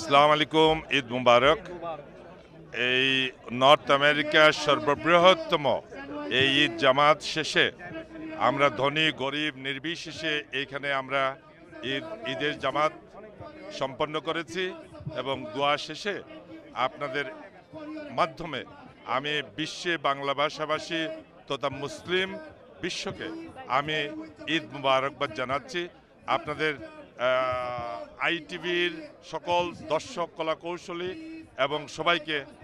আসসালামু আলাইকুম, ঈদ মুবারক। এই নর্থ আমেরিকার সর্ববৃহত্তম এই ঈদ জামাত শেষে আমরা ধনী গরিব নির্বিশেষে এইখানে আমরা ঈদের জামাত সম্পন্ন করেছি এবং দোয়া শেষে আপনাদের মাধ্যমে আমি বিশ্বে বাংলা ভাষাভাষী তথা মুসলিম বিশ্বকে আমি ঈদ মুবারকবাদ জানাচ্ছি। আপনাদের আইটিভির সকল দর্শক কলা কৌশলী এবং সবাইকে